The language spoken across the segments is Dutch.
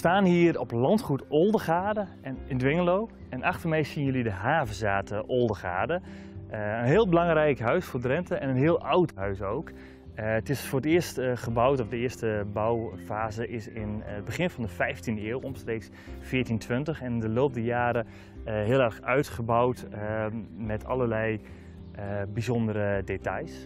staan hier op landgoed Oldegaarde in Dwingelo en achter mij zien jullie de havenzaten Oldegaarde. Een heel belangrijk huis voor Drenthe en een heel oud huis ook. Het is voor het eerst gebouwd, of de eerste bouwfase is in het begin van de 15e eeuw, omstreeks 1420. En in de loop der jaren heel erg uitgebouwd met allerlei bijzondere details.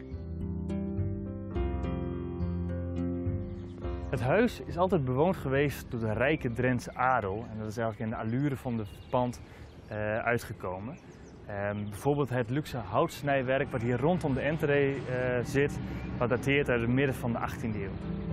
Het huis is altijd bewoond geweest door de rijke Drentse adel en dat is eigenlijk in de allure van het pand uitgekomen. Bijvoorbeeld het luxe houtsnijwerk wat hier rondom de entree zit, wat dateert uit het midden van de 18e eeuw.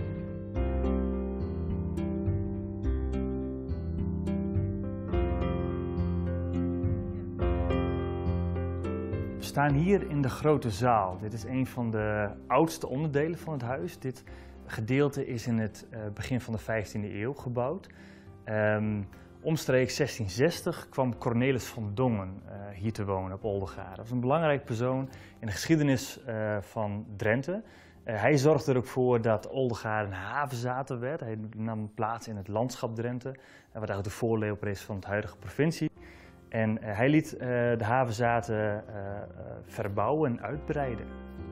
We staan hier in de grote zaal. Dit is een van de oudste onderdelen van het huis. Dit gedeelte is in het begin van de 15e eeuw gebouwd. Omstreeks 1660 kwam Cornelis van Dongen hier te wonen op Oldegaarde. Dat was een belangrijk persoon in de geschiedenis van Drenthe. Hij zorgde er ook voor dat Oldegaarde een havenzaten werd. Hij nam plaats in het landschap Drenthe, wat eigenlijk de voorloper is van de huidige provincie. En hij liet de havenzaten verbouwen en uitbreiden.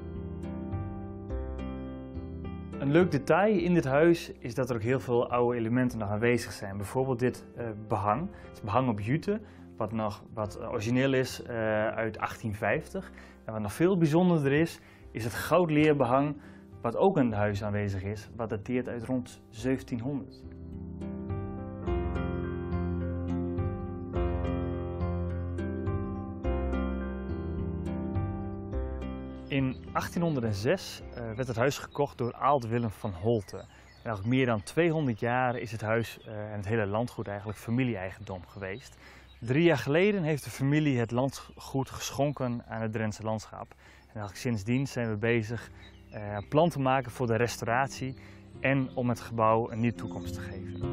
Een leuk detail in dit huis is dat er ook heel veel oude elementen nog aanwezig zijn. Bijvoorbeeld dit behang. Het is behang op jute, wat origineel is uit 1850. En wat nog veel bijzonderder is het goudleerbehang wat ook in het huis aanwezig is, wat dateert uit rond 1700. In 1806 werd het huis gekocht door Aalt Willem van Holte. En al meer dan 200 jaar is het huis en het hele landgoed eigenlijk familie-eigendom geweest. 3 jaar geleden heeft de familie het landgoed geschonken aan het Drentse landschap. En eigenlijk sindsdien zijn we bezig een plan te maken voor de restauratie en om het gebouw een nieuwe toekomst te geven.